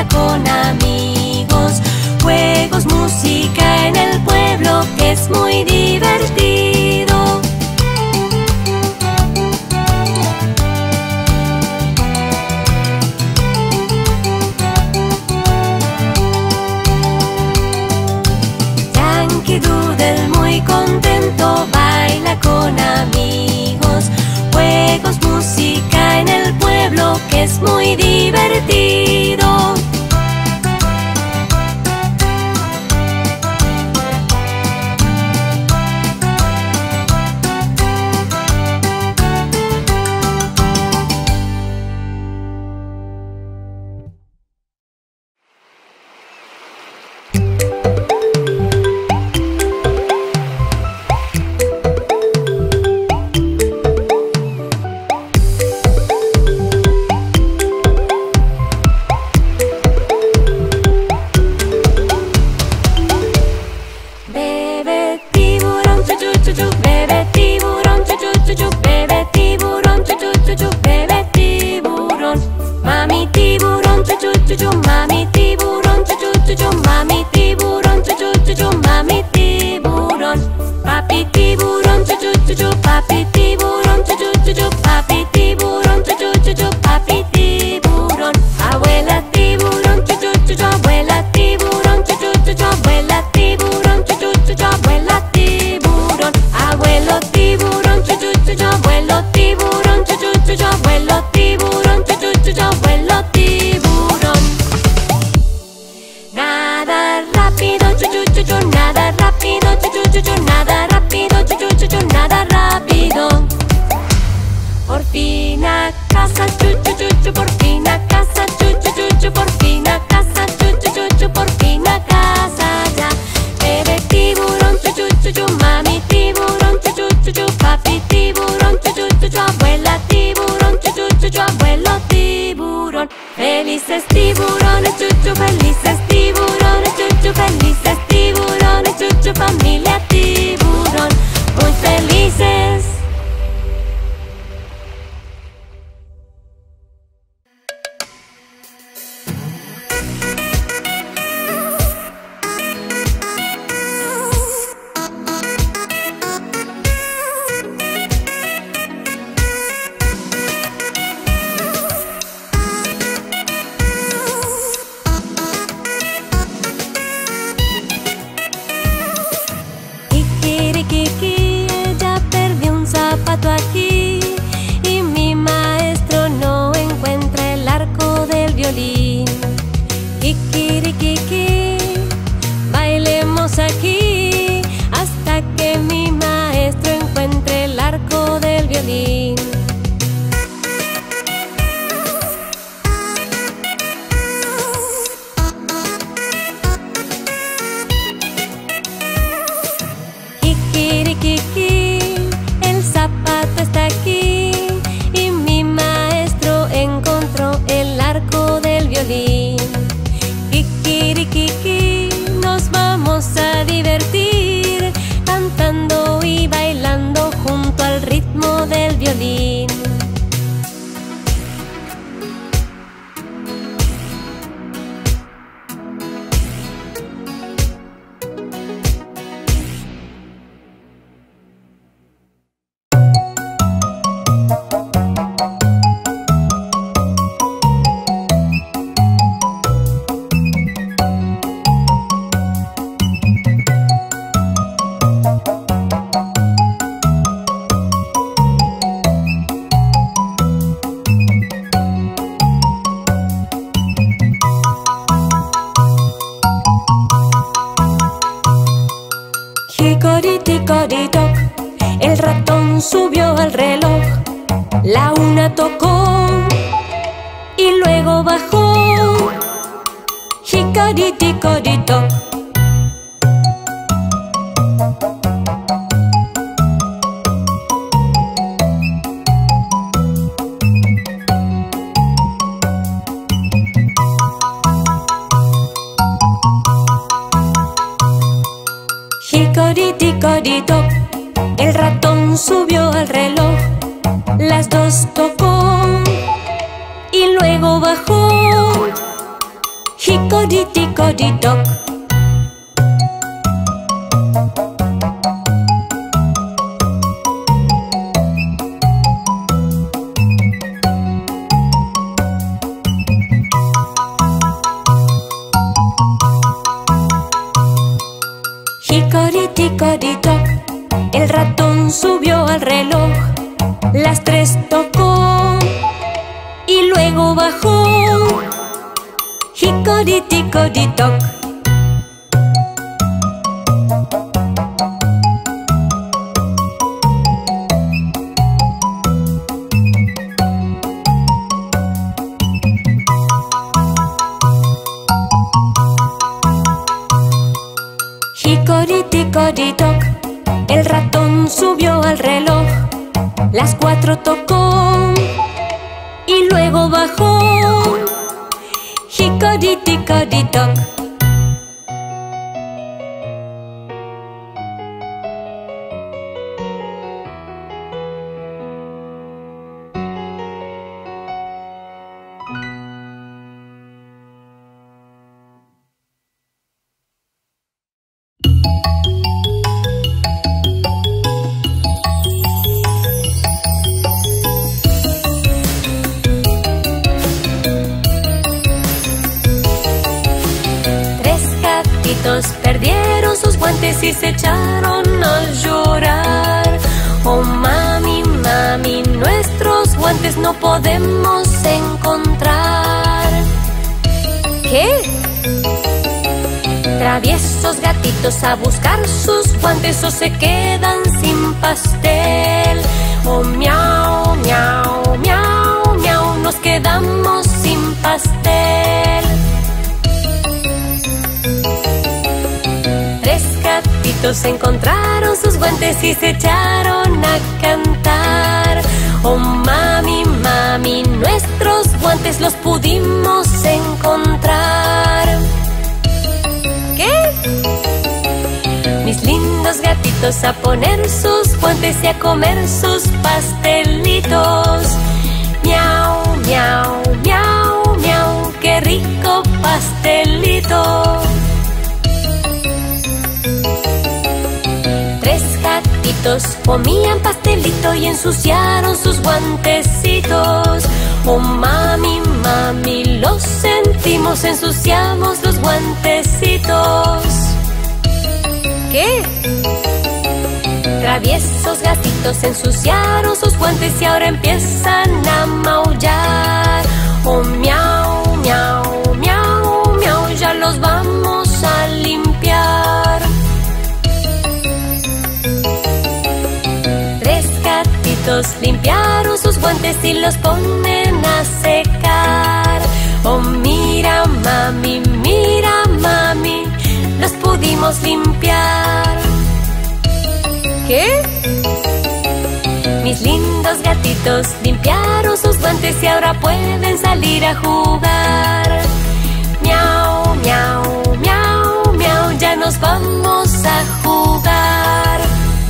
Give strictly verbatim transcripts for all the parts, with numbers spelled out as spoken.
con amigos. Juegos, música en el pueblo que es muy divertido. Yankee Doodle muy contento baila con amigos. Juegos, música en el pueblo que es muy divertido. Felices tiburones, chuchu, felices tiburones, chuchu, felices tiburones, chuchu, familia tiburón, muy felices. Kikirikiki, ella perdió un zapato aquí y mi maestro no encuentra el arco del violín. Kikirikiki, bailemos aquí hasta que mi maestro encuentre el arco del violín. Kikirikiki, el zapato está aquí y mi maestro encontró el arco del violín. Kikirikiki, nos vamos a divertir cantando y bailando junto al ritmo del violín. Hicoriticoritoc, el ratón subió al reloj. La una tocó y luego bajó. Hicoriticoritoc. Hicoriticoritoc, el ratón subió al reloj. Las dos tocó y luego bajó. Hickory dickory dock. Hickory dickory dock. El ratón subió al reloj, las tres tocó y luego bajó. Hickory dickory dock. Hickory dickory dock. El ratón subió al reloj, las cuatro tocó y luego bajó. Hickory dickory dock. Perdieron sus guantes y se echaron a llorar. Oh mami, mami, nuestros guantes no podemos encontrar. ¿Qué? Traviesos gatitos a buscar sus guantes o se quedan sin pastel. Oh miau, miau, miau, miau, nos quedamos sin pastel. Encontraron sus guantes y se echaron a cantar. Oh mami, mami, nuestros guantes los pudimos encontrar. ¿Qué? Mis lindos gatitos a poner sus guantes y a comer sus pastelitos. Miau, miau, miau, miau, qué rico pastelito. Comían pastelito y ensuciaron sus guantecitos. Oh mami, mami, lo sentimos, ensuciamos los guantecitos. ¿Qué? Traviesos gatitos ensuciaron sus guantes y ahora empiezan a maullar. Oh miau, miau, miau, miau, ya los vamos a limpiar. Limpiaron sus guantes y los ponen a secar. Oh mira mami, mira mami, los pudimos limpiar. ¿Qué? Mis lindos gatitos limpiaron sus guantes y ahora pueden salir a jugar. Miau, miau, miau, miau, ya nos vamos a jugar.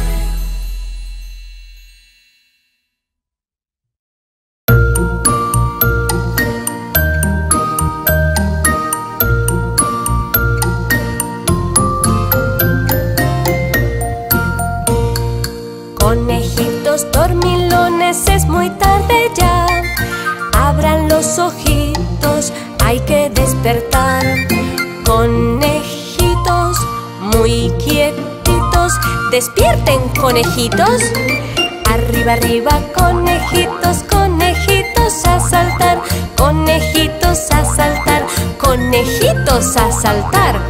Dormilones, es muy tarde ya. Abran los ojitos, hay que despertar. Conejitos, muy quietitos, despierten, conejitos. Arriba, arriba, conejitos, conejitos a saltar. Conejitos a saltar, conejitos a saltar.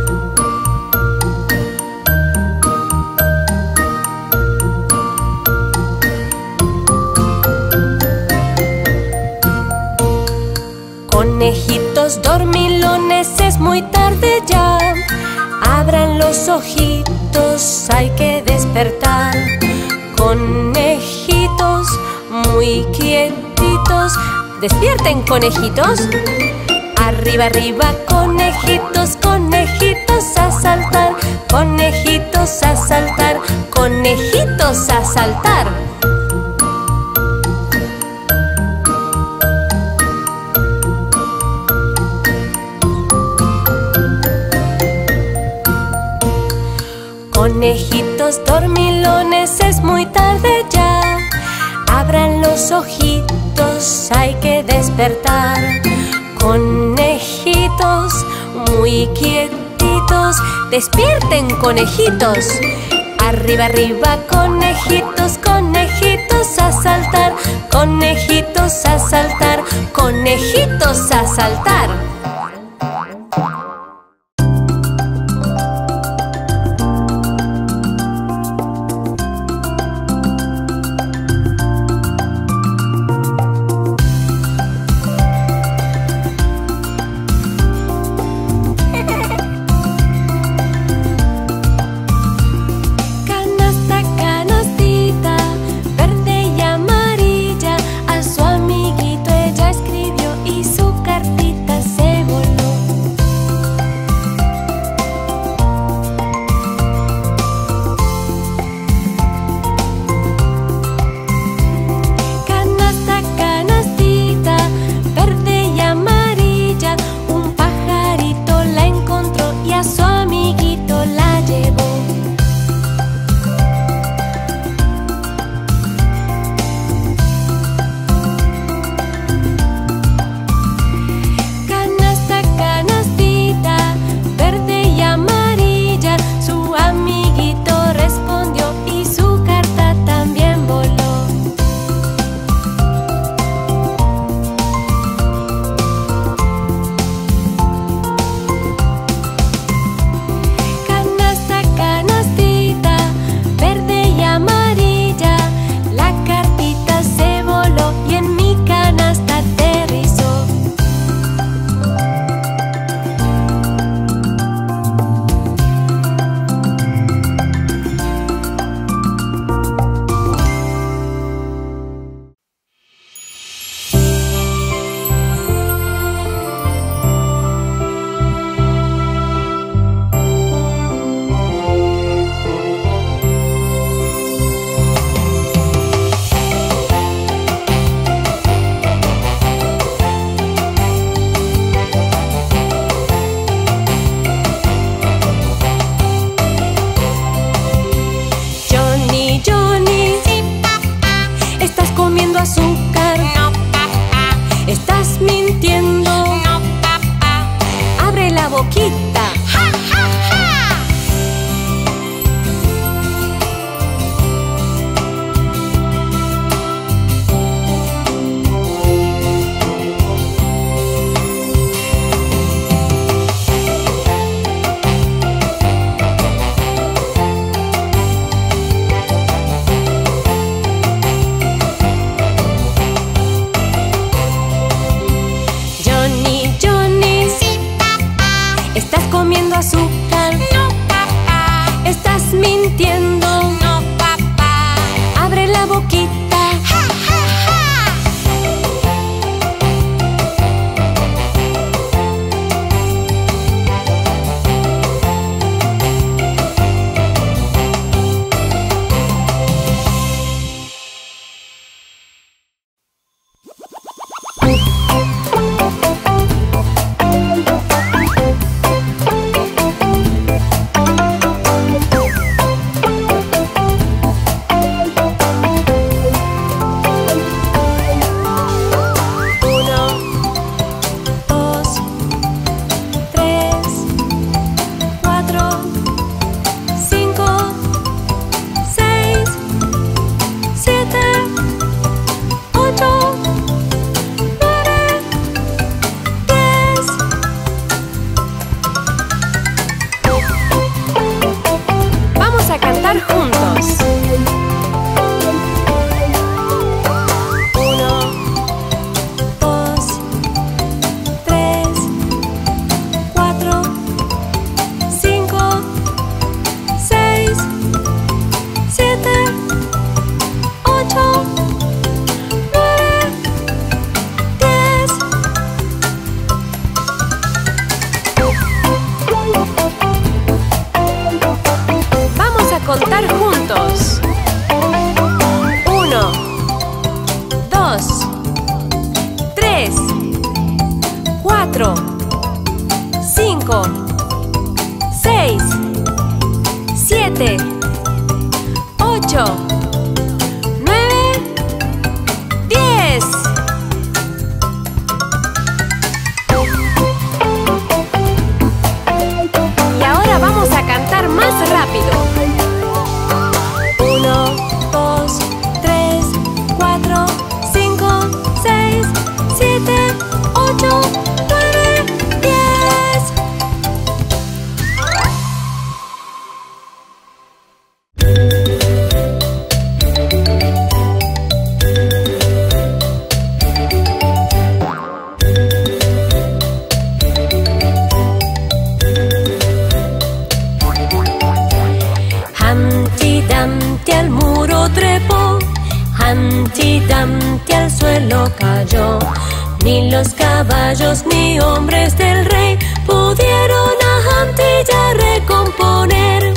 Conejitos dormilones, es muy tarde ya. Abran los ojitos, hay que despertar. Conejitos, muy quietitos, despierten, conejitos. Arriba, arriba, conejitos, conejitos a saltar. Conejitos a saltar, conejitos a saltar. Conejitos dormilones, es muy tarde ya. Abran los ojitos, hay que despertar. Conejitos muy quietitos, despierten, conejitos. Arriba, arriba, conejitos, conejitos a saltar. Conejitos a saltar, conejitos a saltar. ni los caballos ni hombres del rey pudieron a Hamtilla recomponer.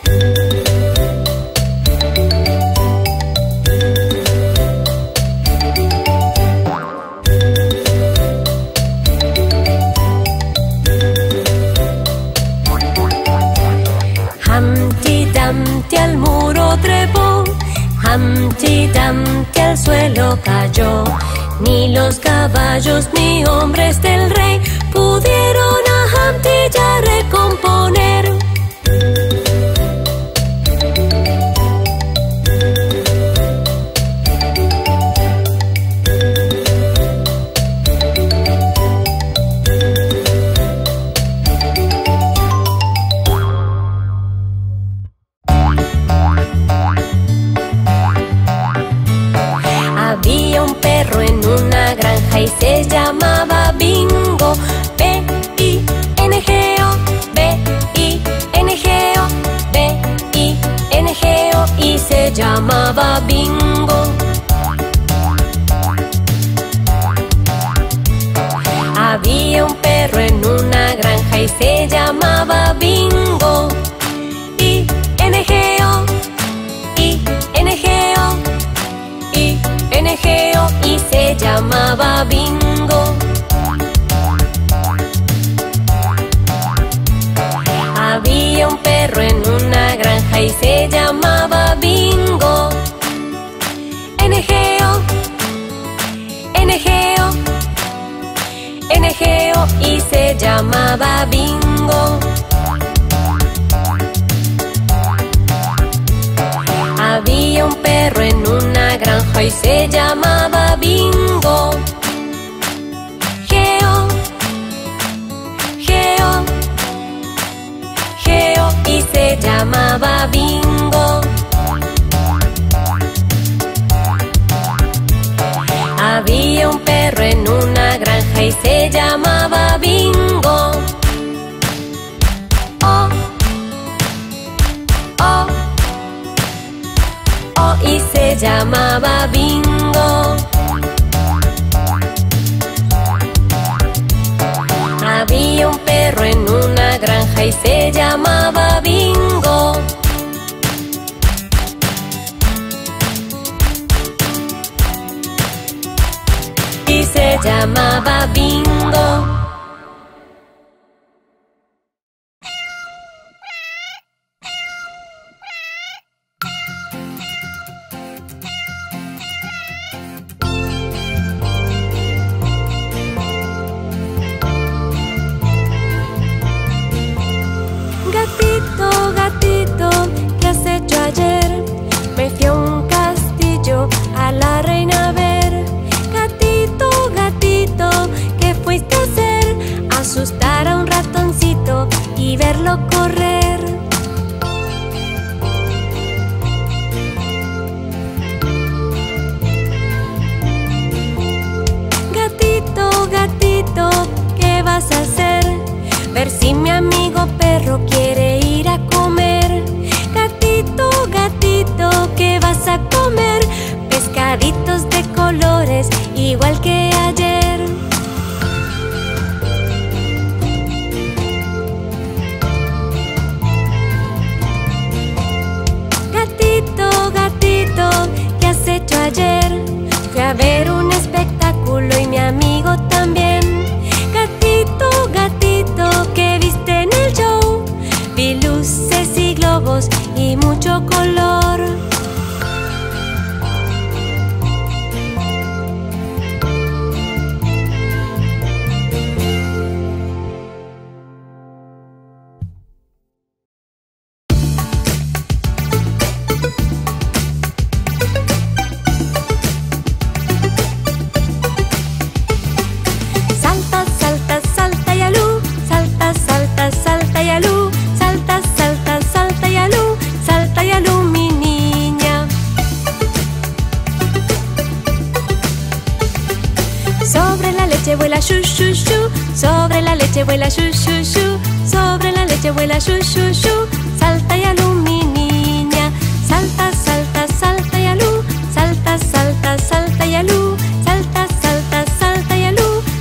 Humpty Dumpty al muro trepó, Humpty Dumpty al suelo cayó. Ni los caballos ni hombres del rey pudieron a Hamtilla recomponer. Había un perro en una granja y se llamaba Bingo. B I N G O, B I N G O, B I N G O, y se llamaba Bingo. Había un perro en una granja y se llamaba Bingo. I N G O, I N G O, I N G O, y se llamaba Bingo. Había un perro en una granja y se llamaba Bingo. N G O, N G O, N G O, y se llamaba Bingo. Había un perro en una granja y se llamaba Bingo. Geo, Geo, Geo, y se llamaba Bingo. Había un perro en una granja y se llamaba Bingo. Oh, oh, oh, y se llamaba Bingo. Había un perro en una granja y se llamaba Bingo. Y se llamaba Bingo. Gatito, gatito, ¿qué has hecho ayer? Me fui a un castillo a la reina a ver. Gatito, gatito, ¿qué fuiste a hacer? Asustar a un ratoncito y verlo correr. Gatito, gatito, ¿qué vas a hacer? Ver si mi amigo perro quiere ir a comer. Gatito, gatito, ¿qué vas a comer? Pescaditos de colores, igual que ayer. Gatito, gatito, ¿qué has hecho ayer? Fui a ver un espectáculo y mi amigo también. Gatito, gatito, ¿qué viste en el show? Vi luces y globos y mucho color. Salta, salta, salta y alú, salta, salta, salta y alú, salta, salta, salta y alú, salta y alú, mi niña. Sobre la leche vuela shu, shu, shu, sobre la leche vuela shu, shu, shu, sobre la leche vuela shu, shu, shu, salta y alú, mi niña. Salta, salta, salta y alú, salta, salta, salta y alú, salta, salta, salta y alú,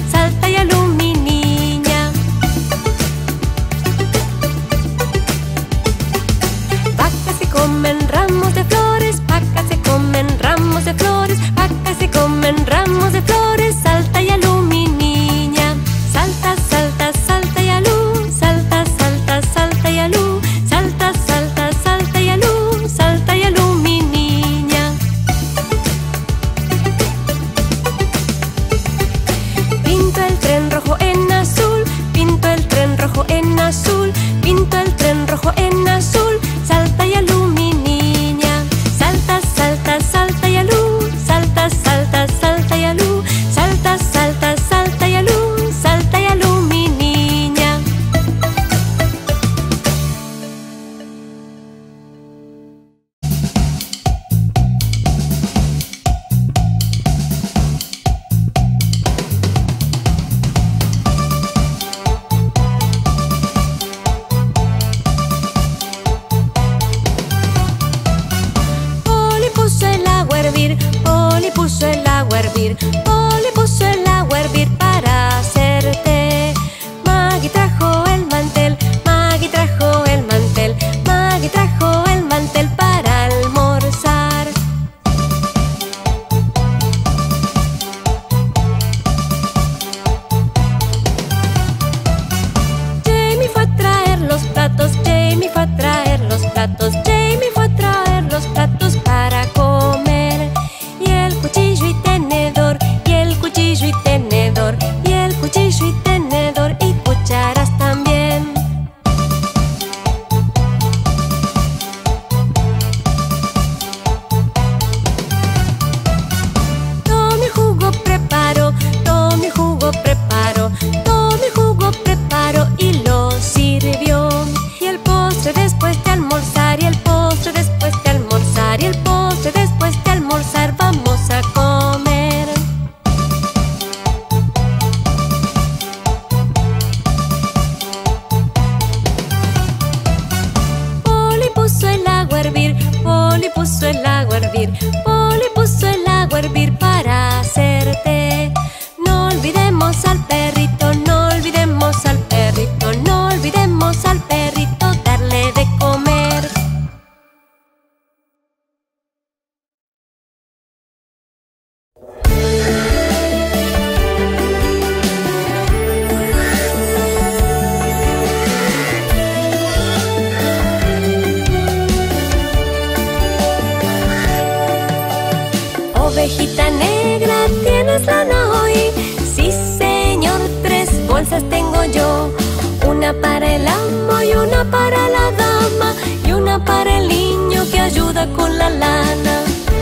azul, pinto el tren rojo en azul. Salta y alú, mi niña. Salta, salta, salta y alú. Salta, salta, salta y alú. Salta, salta, salta y alú. Salta y alú, mi niña. Poli puso el agua a hervir, Poli puso el agua a hervir, Poli puso el agua a hervir para hacer té. Maggie trajo el mantel, Maggie trajo el mantel, Maggie trajo el mantel para almorzar. Jamie fue a traer los platos, Jamie fue a traer los platos, Jamie fue a traer los platos para comer. Y el cuchillo y tenedor, y el cuchillo y tenedor, y el cuchillo y tenedor y cucharas también. Tommy el jugo preparó, Tommy el jugo preparó, Tommy el jugo preparó y lo sirvió. Y el postre después de almorzar, y el postre después de almorzar, y el postre después de almorzar vamos a comer. Poli puso el agua a hervir, Poli puso el agua a hervir, Poli puso el agua a hervir para hacer té. No olvidemos al perrito, no olvidemos al perrito, no olvidemos al perrito darle de comer. Ovejita negra, ¿tienes lana hoy? Sí, señor, tres bolsas tengo yo. Una para el amo y una para la dama, y una para el niño que ayuda con la lana.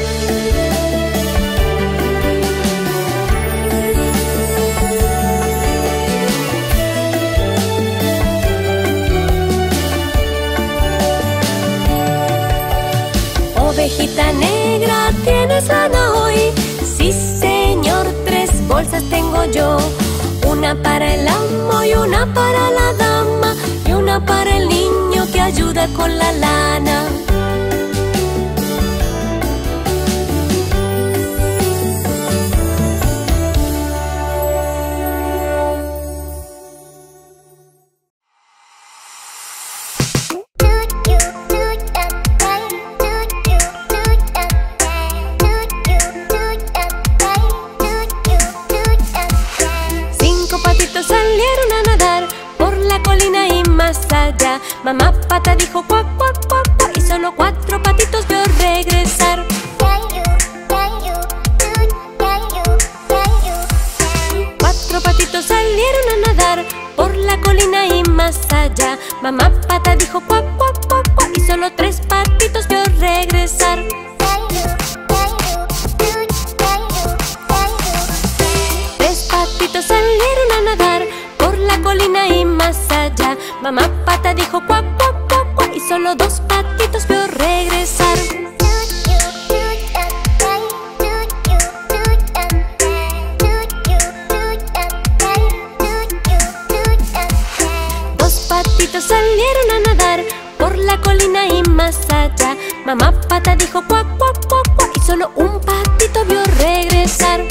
Ovejita negra, ¿tienes lana hoy? Sí, señor, tres bolsas tengo yo. Una para el amo y una para la dama, y una para el niño que ayuda con la lana. Cinco patitos salieron a nadar por la colina y más allá. Mamá pata dijo cuac, cuac, cuac, cuac, y solo cuatro patitos vio regresar. Cuatro patitos salieron a nadar por la colina y más allá. Mamá pata dijo cuac, cuac, cuac, cuac, y solo tres patitos vio regresar. Tres patitos salieron a nadar por la colina y más allá. Mamá pata dijo cuac, cuac, cuac, cuac, y solo dos patitos vio regresar. Dos patitos salieron a nadar por la colina y más allá. Mamá pata dijo cuac, cuac, cuac, cuac, y solo un patito vio regresar.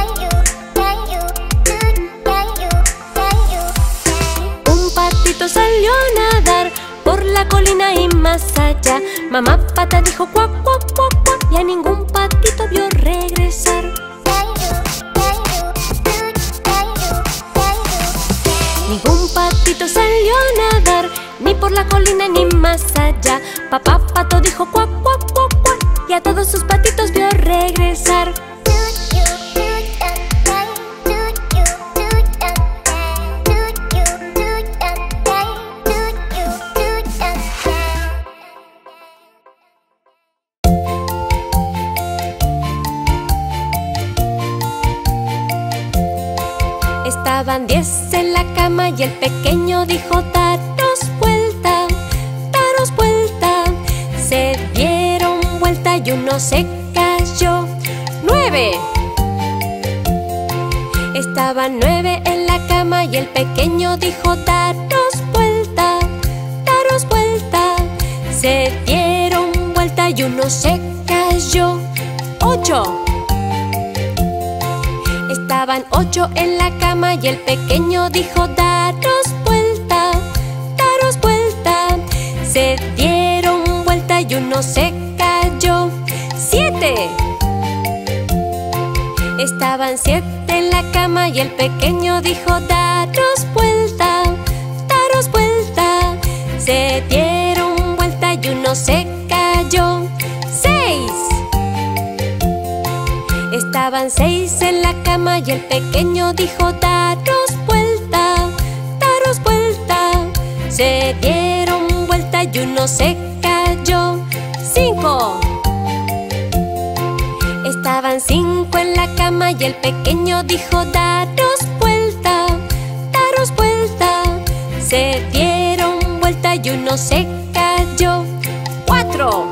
Un patito salió a nadar por la colina y más allá. Mamá pata dijo cuac, cuac, cuac, cuac, y a ningún patito vio regresar. Ningún patito salió a nadar, ni por la colina ni más allá. Papá pato dijo cuac, cuac, cuac, cuac, y a todos sus patitos vio regresar. Estaban diez en la cama y el pequeño dijo: daros vuelta, daros vuelta. Se dieron vuelta y uno se cayó. ¡Nueve! Estaban nueve en la cama y el pequeño dijo: daros vuelta, daros vuelta. Se dieron vuelta y uno se cayó. ¡Ocho! Estaban ocho en la cama y el pequeño dijo: daros vuelta, daros vuelta. Se dieron vuelta y uno se cayó. ¡Siete! Estaban siete en la cama y el pequeño dijo: daros vuelta, daros vuelta. Se dieron vuelta y uno se cayó. ¡Seis! Estaban seis en la cama y el pequeño dijo: daros vuelta, daros vuelta. Se dieron vuelta y uno se cayó. ¡Cinco! Estaban cinco en la cama y el pequeño dijo: daros vuelta, daros vuelta. Se dieron vuelta y uno se cayó. ¡Cuatro!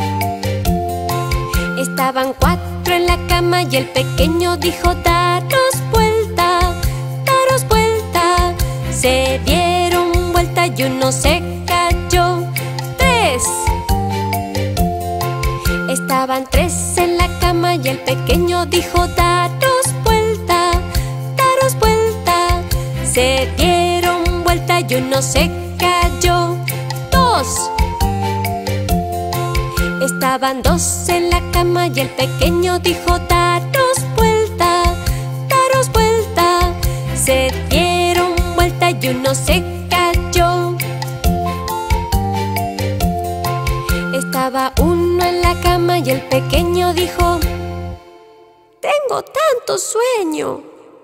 Estaban cuatro en la cama y el pequeño dijo: daros vuelta, daros vuelta. Se dieron vuelta y uno se cayó. ¡Tres! Estaban tres en la cama y el pequeño dijo: daros vuelta, daros vuelta. Se dieron vuelta y uno se cayó. Dos! Estaban dos en la cama y el pequeño dijo: daros vuelta, daros vuelta. Se dieron vuelta y uno se cayó. Estaba uno en la cama y el pequeño dijo: tengo tanto sueño.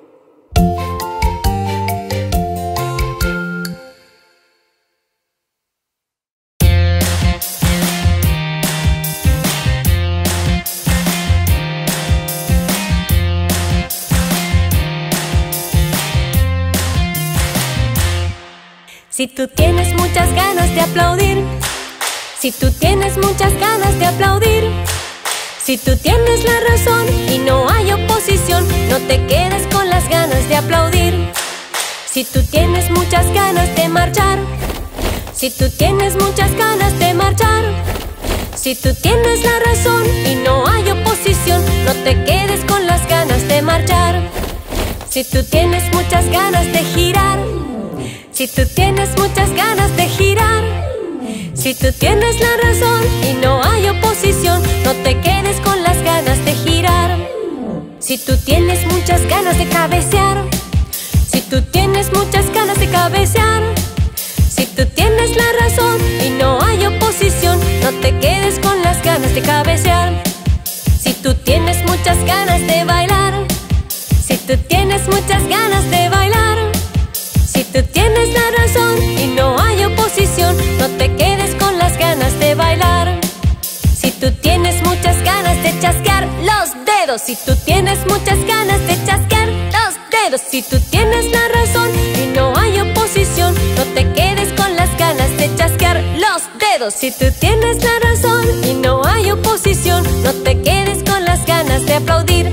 Si tú tienes muchas ganas de aplaudir, si tú tienes muchas ganas de aplaudir, si tú tienes la razón y no hay oposición, no te quedes con las ganas de aplaudir. Si tú tienes muchas ganas de marchar, si tú tienes muchas ganas de marchar, si tú tienes la razón y no hay oposición, no te quedes con las ganas de marchar. Si tú tienes muchas ganas de girar, si tú tienes muchas ganas de girar, si tú tienes la razón y no hay oposición, no te quedes con las ganas de girar. Si tú tienes muchas ganas de cabecear, si tú tienes muchas ganas de cabecear, si tú tienes la razón y no hay oposición, no te quedes con las ganas de cabecear. Si tú tienes muchas ganas de bailar, si tú tienes muchas ganas de bailar, si tú tienes la razón y no hay oposición, no te quedes con las ganas de bailar. Si tú tienes muchas ganas de chasquear los dedos, si tú tienes muchas ganas de chasquear los dedos, si tú tienes la razón y no hay oposición, no te quedes con las ganas de chasquear los dedos. Si tú tienes la razón y no hay oposición, no te quedes con las ganas de aplaudir.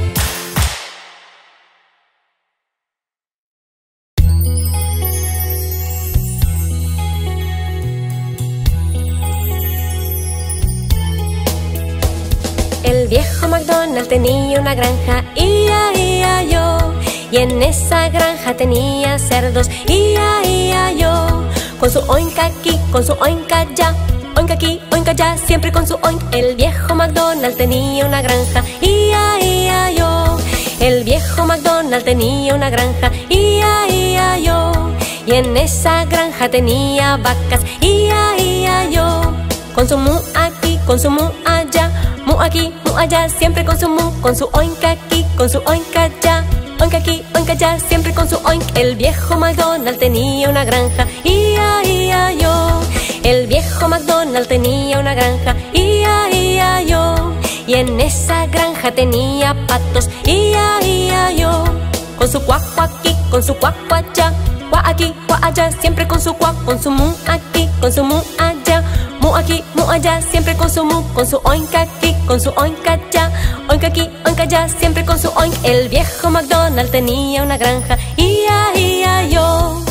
El viejo MacDonald tenía una granja, ia, ia, yo. Y en esa granja tenía cerdos, ia, ia, yo. Con su oinka aquí, con su oinka allá, oinka aquí, oinka allá, siempre con su oink. El viejo MacDonald tenía una granja, ia, ia, yo. El viejo MacDonald tenía una granja, ia, ia, yo. Y en esa granja tenía vacas, ia, ia, yo. Con su mu aquí, con su mu allá, mu aquí, mu allá, siempre con su mu, con su oinka aquí, con su oinka allá, oinka aquí, oinka allá, siempre con su oink. El viejo MacDonald tenía una granja, ia, ia, yo. El viejo MacDonald tenía una granja, ia, ia, yo. Y en esa granja tenía patos, ia, ia, yo. con su cuac, cuac aquí, con su cuac, cuac allá. Cuac aquí, cuac allá, siempre con su cuac, con su mu aquí, con su mu allá. Mu aquí, mu allá, siempre con su mu, con su oink aquí, con su oink allá. Oink aquí, oink allá, siempre con su oink. El viejo McDonald tenía una granja, ia, ia, yo.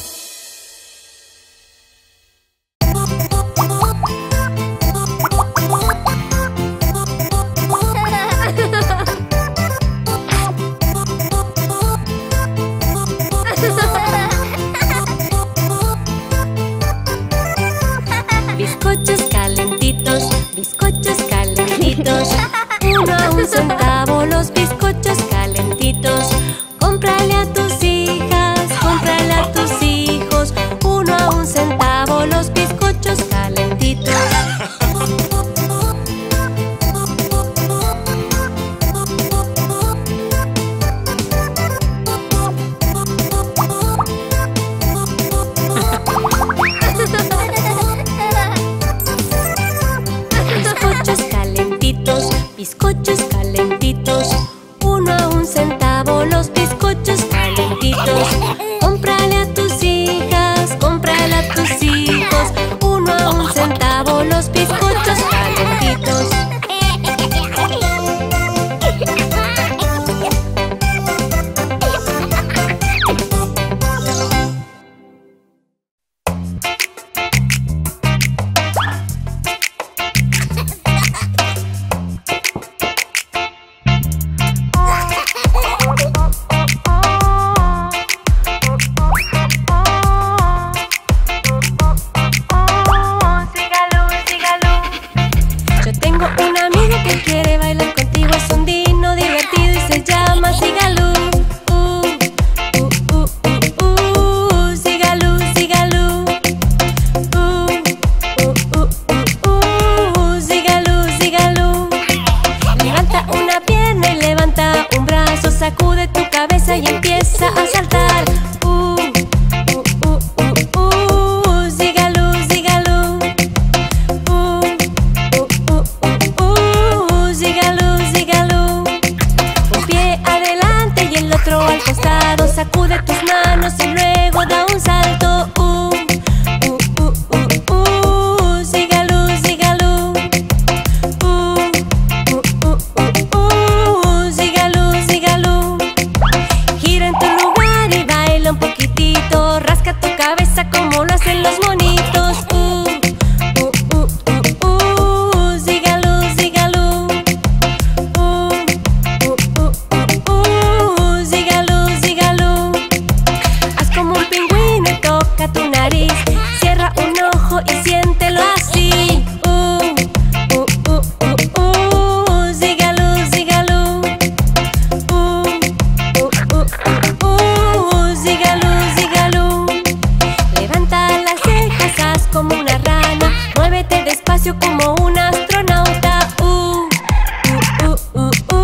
Bizcochos calentitos, bizcochos calentitos. Uno a un centavo los bizcochos calentitos. Cómprale a tus hijas, cómprale a tus hijos. Uno a un centavo los bizcochos calentitos. Bizcochos calentitos, uno a un centavo los bizcochos calentitos. Cómprale a tus hijas, cómprale a tus hijos. Uno a un centavo los bizcochos calentitos. Sacude tu cabeza y empieza a saltar. Uh, uh, uh, uh, uh, zigalú, zigalú. Uh, uh, uh, uh, uh, zigalú, zigalú. Un pie adelante y el otro al costado. Sacude tus manos y luego da un salto. Uh, uh, uh, uh, uh, zigalú, zigalú. Uh, uh, uh, uh, uh, zigalú, zigalú. Gira en tu lugar y baila un poquitito. Rasca tu cabeza como lo hacen los monitos. Uh, uh, uh, uh, uh, zigalú, zigalú. Uh, uh, uh, uh, uh, zigalú, zigalú. Haz como un pingüino y toca tu nariz. Cierra un ojo y siéntelo así. Uh, uh, uh, uh, uh, zigalú, zigalú. Uh, uh, uh, uh, uh, zigalú, zigalú. Levanta las cejas, haz como una rana. Muévete despacio como un astronauta. Uh, uh, uh, uh, uh.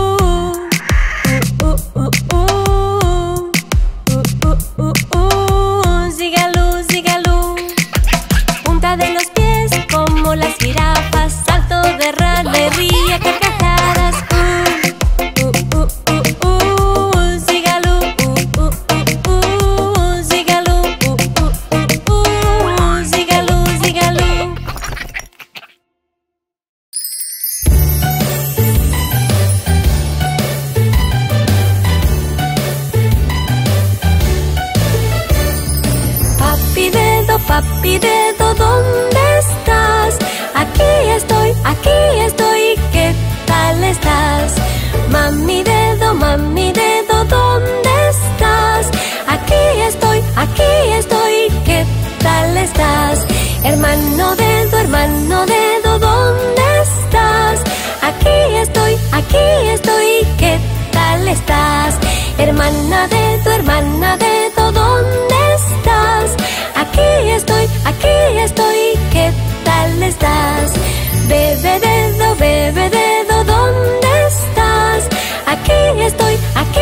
Uh, uh, uh, uh. Uh, uh, uh, uh. Zigalú, zigalú. Punta de los pies como las jirafas. Salto de rana y ríe a carcajadas. Uh, uh, uh, uh, uh. Zigalú, uh, uh, uh, uh. Zigalú, uh, uh, uh, uh. Zigalú, zigalú. Papi dedo, papi dedo, ¿dónde estás? Aquí estoy, aquí estoy, ¿qué tal estás? Mami dedo, mami dedo, ¿dónde estás? Aquí estoy, aquí estoy, ¿qué tal estás? Hermano dedo, hermano dedo, ¿dónde estás? Aquí estoy, aquí estoy, ¿qué tal estás? Hermana dedo, hermana dedo, ¿dónde estás? Aquí estoy, aquí estoy, ¿qué tal estás? Bebé dedo, bebé dedo, ¿dónde estás? Aquí estoy, aquí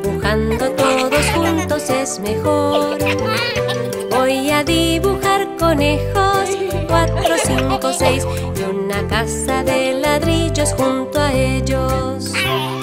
Dibujando todos juntos es mejor. Voy a dibujar conejos, cuatro, cinco, seis, y una casa de ladrillos junto a ellos.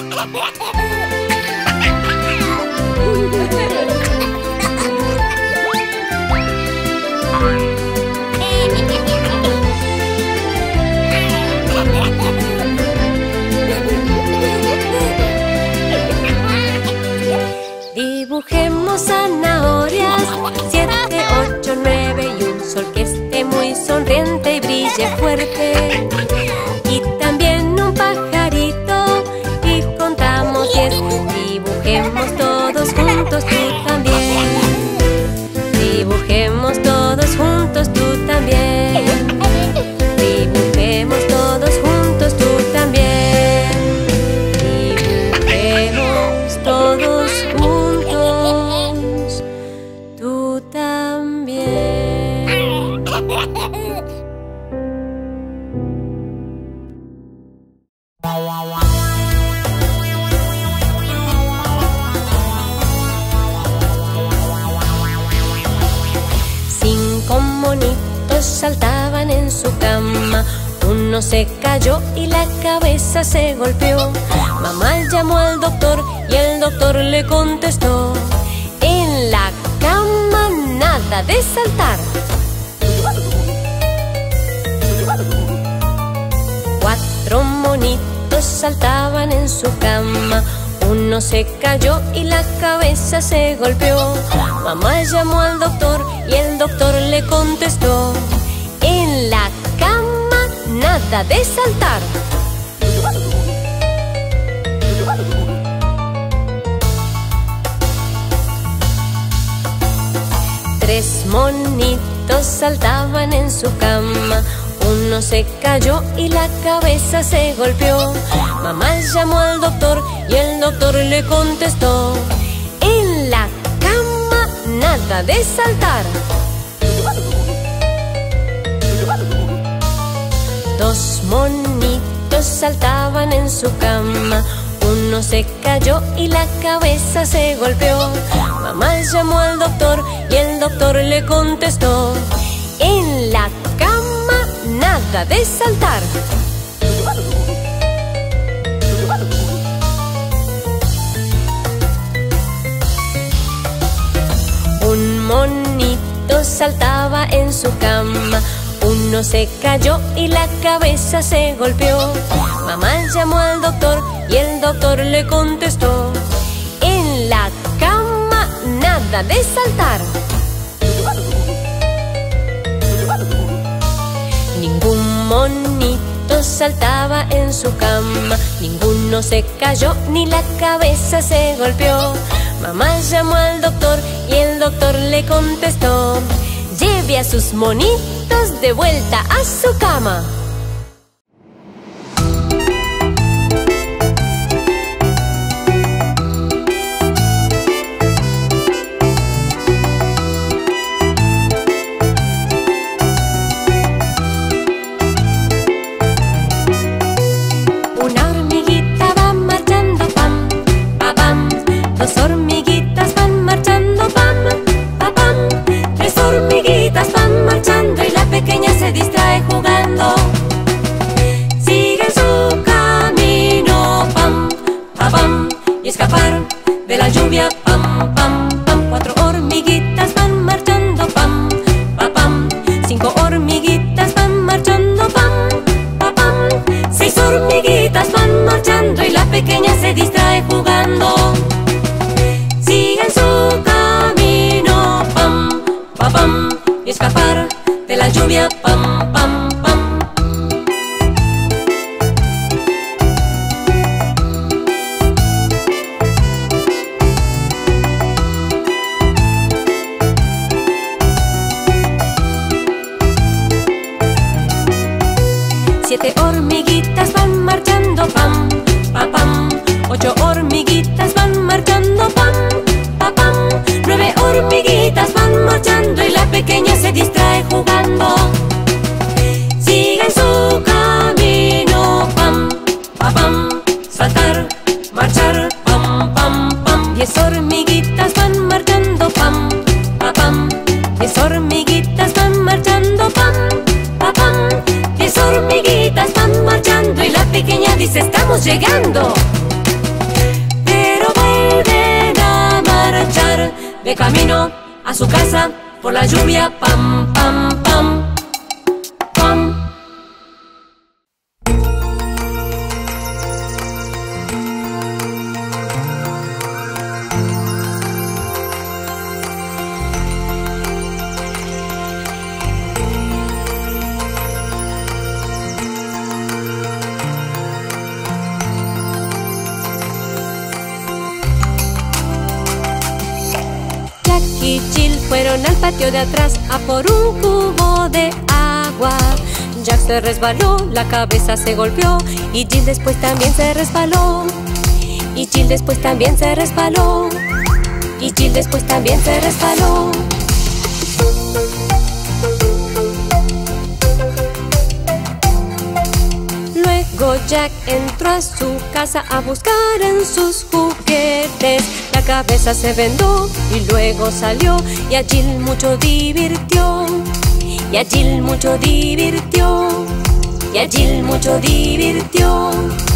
Dibujemos zanahorias, siete, ocho, nueve, y un sol que esté muy sonriente y brille fuerte. Y también un pajarito, y contamos diez. Dibujemos todos juntos, tú también. Dibujemos todos juntos, tú también. Dibujemos todos juntos, tú también. Dibujemos todos juntos, tú también. Cinco monitos saltaban en su cama. Uno se cayó y la cabeza se golpeó. Mamá llamó al doctor y el doctor le contestó: en la cama nada de saltar. Cuatro monitos saltaban en su cama. Uno se cayó y la cabeza se golpeó. Mamá llamó al doctor y el doctor le contestó: en la cama nada de saltar. Tres monitos saltaban en su cama. Uno se cayó y la cabeza se golpeó. Mamá llamó al doctor y el doctor le contestó: en la cama nada de saltar. Dos monitos saltaban en su cama. Uno se cayó y la cabeza se golpeó. Mamá llamó al doctor y el doctor le contestó: en la cama nada de saltar. Un monito saltaba en su cama. Uno se cayó y la cabeza se golpeó. Mamá llamó al doctor y el doctor le contestó: en la cama nada de saltar. Ningún monito saltaba en su cama. Ninguno se cayó ni la cabeza se golpeó. Mamá llamó al doctor y el doctor le contestó: lleve a sus monitos de vuelta a su cama. Una hormiguita va marchando pam, pa pam. Dos hormiguitas van marchando pam, pa pam. Tres hormiguitas van marchando y la pequeña se distrae jugando. Siguen su camino pam, pa pam. Y escapar de la lluvia pam, pam, pam. Cuatro hormiguitas van marchando pam, pa pam. Cinco hormiguitas van marchando pam, pa pam. Seis hormiguitas van marchando y la pequeña se distrae jugando. Siguen su camino pam, pa pam. Y escapar de la lluvia pam, pam, pam. Siete hormiguitas van marchando pam, pa pam. Ocho hormiguitas van marchando pam, pa pam. Nueve hormiguitas van marchando y la pequeña se distrae jugando. hormiguitas van marchando, pam, pa, pam. Diez hormiguitas van marchando, pam, pa, pam. Diez hormiguitas van marchando y la pequeña dice: estamos llegando. Pero vuelven a marchar de camino a su casa por la lluvia, pam, pam, pam, pam. Jack y Jill fueron al patio de atrás a por un cubo de agua. Jack se resbaló, la cabeza se golpeó y Jill después también se resbaló. Y Jill después también se resbaló. Y Jill después también se resbaló. Luego Jack entró a su casa a buscar en sus juguetes. La cabeza se vendó y luego salió y a Jill mucho divirtió. Y a Jill mucho divirtió. Y a Jill mucho divirtió.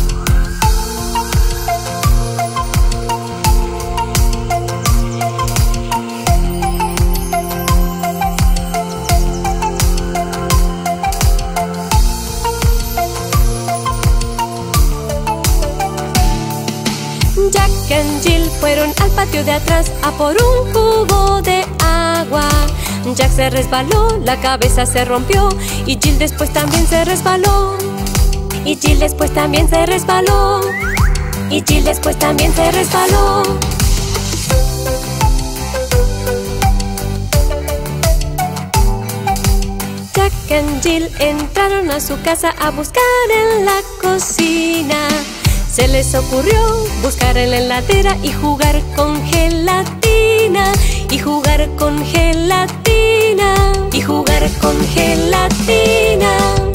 Jack y Jill fueron al patio de atrás a por un cubo de agua. Jack se resbaló, la cabeza se rompió y Jill después también se resbaló. Y Jill después también se resbaló. Y Jill después también se resbaló. Jack y Jill entraron a su casa a buscar en la cocina. Se les ocurrió buscar en la heladera y jugar con gelatina. Y jugar con gelatina. Y jugar con gelatina.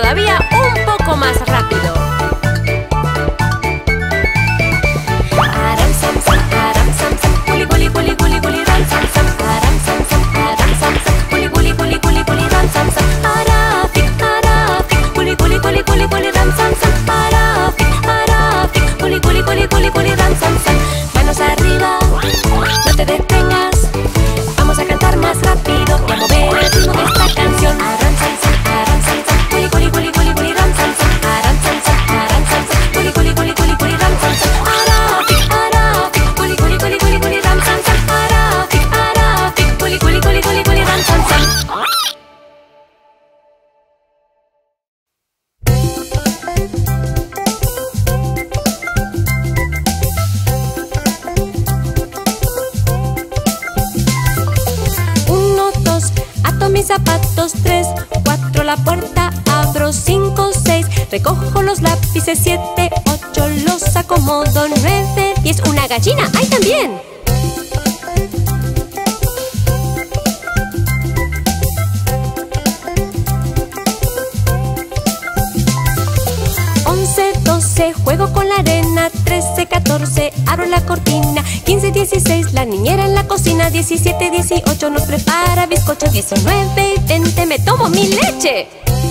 todavía un poco más rápido. Aram sam sam, aram sam sam, culi culi culi culi culi ram sam sam, aram sam sam, aram sam sam, culi culi culi culi culi ram sam sam, arafik arafik, culi culi culi culi culi ram sam sam, arafik arafik, culi culi culi culi culi ram sam sam. Manos arriba, no te detengas, vamos a cantar más rápido y a mover el ritmo de esta canción. Aram sam sam, aram sam sam, culi culi culi culi culi ram sam sam, aram sam sam, aram sam sam, culi culi culi culi culi ram sam sam, arafik arafik, culi culi culi culi culi ram sam sam, arafik arafik, culi culi culi culi culi ram sam sam. Mis zapatos, tres, cuatro, la puerta abro, cinco, seis, recojo los lápices, siete, ocho, los acomodo, nueve, diez, una gallina, ¡ay, también! once, doce, juego con la arena, trece, catorce, abro la cortina, quince, dieciséis, la niñera en la cocina, diecisiete, dieciocho, nos prepara bizcocho, diecinueve y veinte, me tomo mi leche.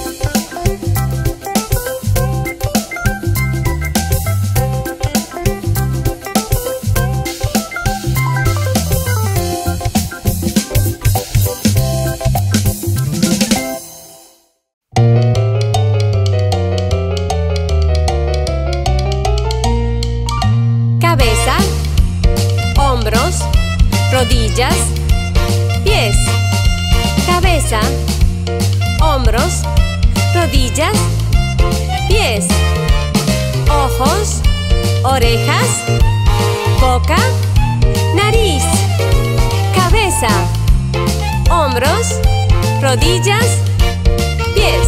Rodillas, pies, cabeza, hombros, rodillas, pies, ojos, orejas, boca, nariz, cabeza, hombros, rodillas, pies.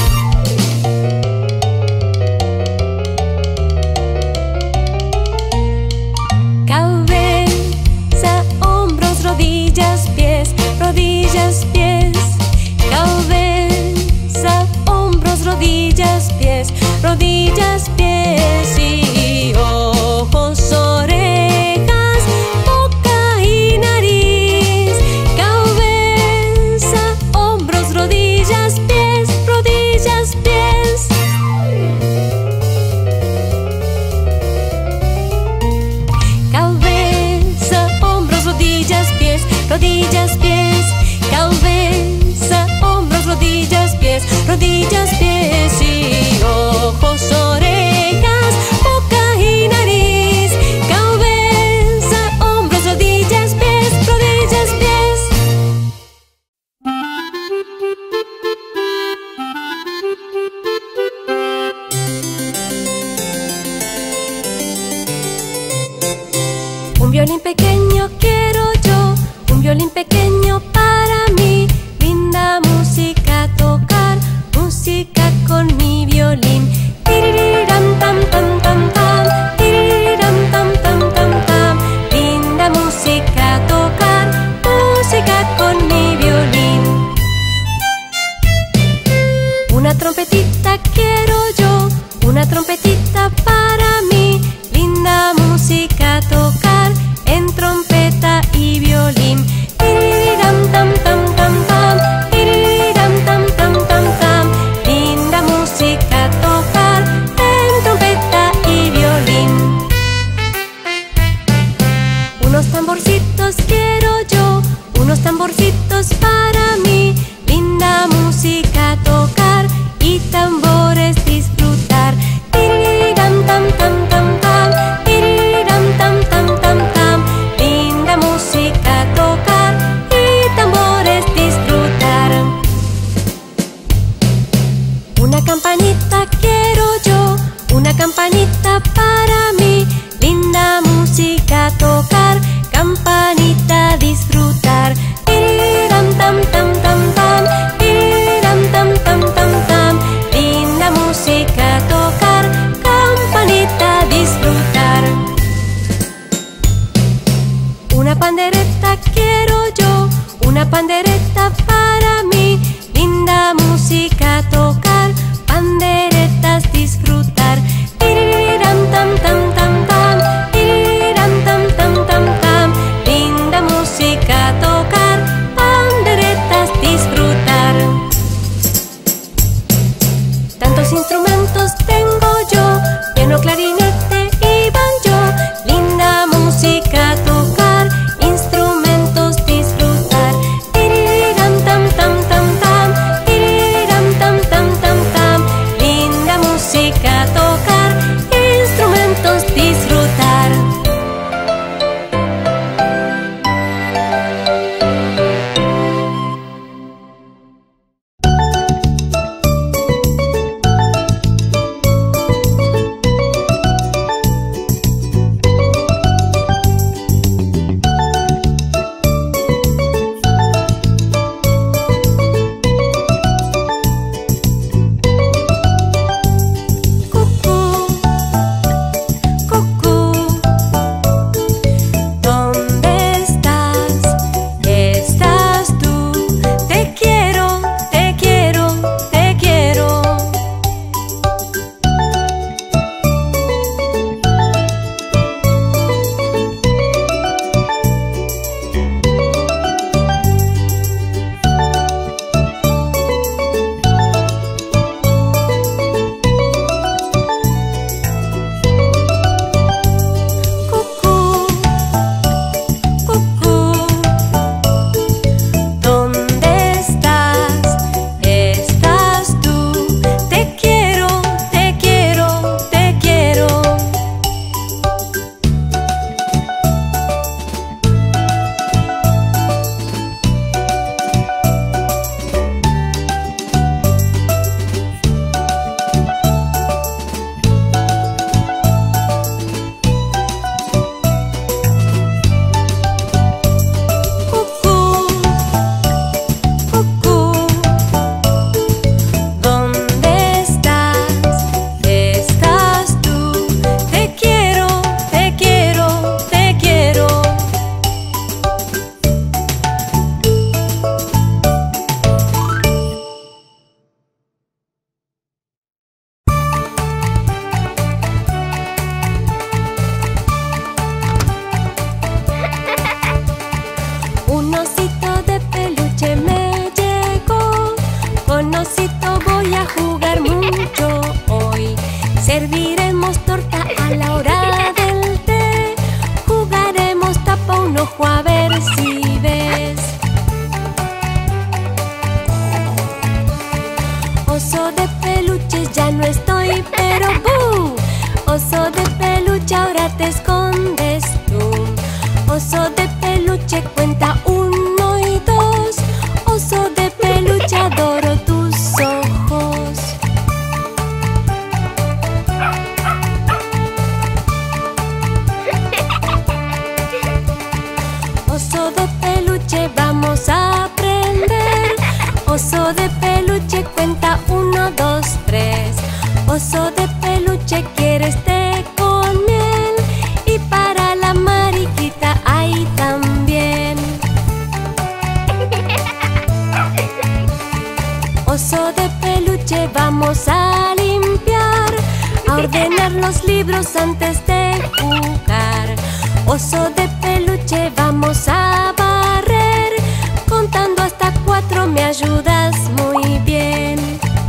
Rodillas, pies, rodillas, pies, cabeza, hombros, rodillas, pies, rodillas, pies y ojos, orejas, boca y nariz, cabeza, hombros, rodillas, pies, rodillas, pies. Cabeza, hombros, rodillas, pies, rodillas, pies, cabeza, hombros, rodillas, pies, rodillas, pies y ojos, orejas, boca y nariz, cabeza, hombros, rodillas, pies, rodillas, pies. Un violín pequeño quiero yo, un violín pequeño para mí, linda música tocar, música con mi violín. Tiriram tam tam tam tam, tiriram tam tam tam tam, linda música tocar, música con mi violín. Una trompetita quiero yo, una trompetita para mí, linda música tocar en trompeta y violín. Tiriram tam tam tam tam, tiriram tam tam tam tam, linda música tocar en trompeta y violín. Unos tamborcitos quiero yo, unos tamborcitos para mí, linda música tocar y tambores disfrutar. Tiriram tam tam tam tam, tiriram tam tam tam tam, linda música tocar y tambores disfrutar. Una campanita quiero yo, una campanita para mí, linda música tocar, campanita disfrutar. Tiriram tam tam tam tam, tiriram tam tam tam tam, linda música tocar, campanita disfrutar. Una pandereta quiero yo, una pandereta para mí, linda música tocar, pandereta Con Osito voy a jugar mucho hoy. Serviremos torta a la hora del té. Jugaremos tapa un ojo a ver si ves. Oso de peluche, ya no estoy, pero ¡bú! Oso de peluche, ahora te escondes tú. Oso de peluche, cuenta uno y dos. Oso de peluche, adoro tus ojos. Oso de peluche, vamos a aprender. Oso de peluche, cuenta uno, dos, tres. Oso de peluche, ¿quieres té con miel? Y para la mariquita hay también. Oso de peluche, vamos a limpiar, a ordenar los libros antes de jugar. Oso de peluche, vamos a barrer. Contando hasta cuatro me ayudas muy bien.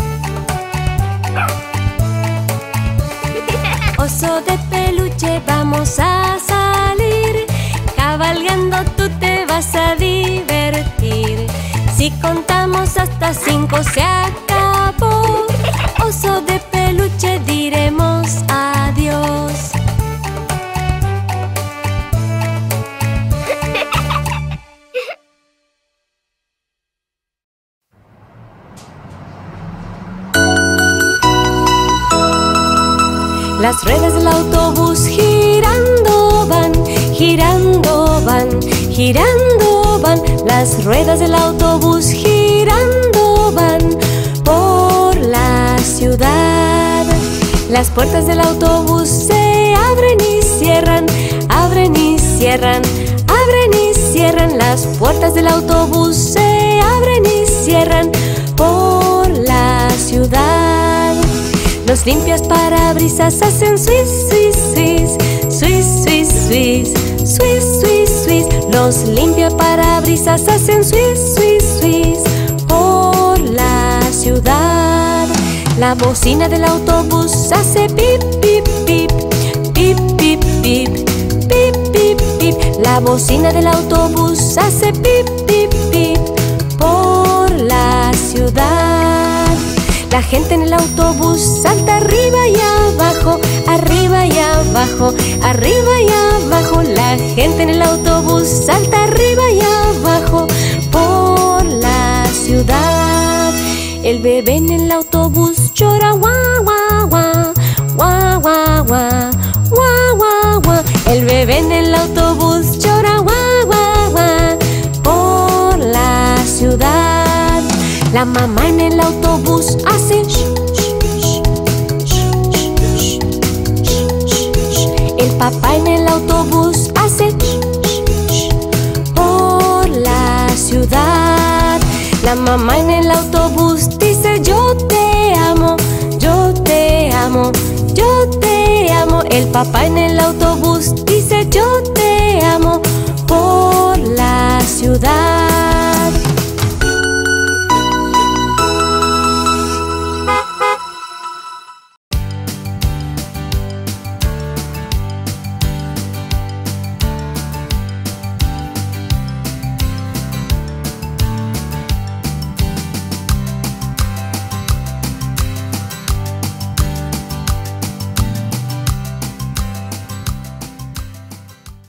Oso de peluche, vamos a salir. Cabalgando tú te vas a divertir. Si contamos hasta cinco se acabó. Oso de peluche, diremos adiós. Las ruedas del autobús girando van, girando van, girando van. Las ruedas del autobús girando van por la ciudad. Las puertas del autobús se abren y cierran, abren y cierran, abren y cierran. Las puertas del autobús se abren y cierran por la ciudad. Los limpias parabrisas hacen swiss, swiss, swiss, swiss, swiss, swiss, swiss, swiss, swiss. Los limpia parabrisas hacen swiss, swiss, swiss por la ciudad. La bocina del autobús hace pip, pip, pip, pip, pip, pip, pip, pip, pip. La bocina del autobús hace pip, pip, pip por la ciudad. La gente en el autobús salta arriba y abajo, arriba y abajo, arriba y abajo. La gente en el autobús salta arriba y abajo por la ciudad. El bebé en el autobús llora guau, guau, guau, guau, guau, guau, guau, guau, guau. El bebé en el autobús llora guau, guau, guau por la ciudad. La mamá en el autobús hace shh, shh, shh, shh, shh, shh. El papá en el autobús hace shh, shh, por la ciudad. La mamá en el autobús dice yo te amo, yo te amo, yo te amo. El papá en el autobús dice yo te amo por la ciudad.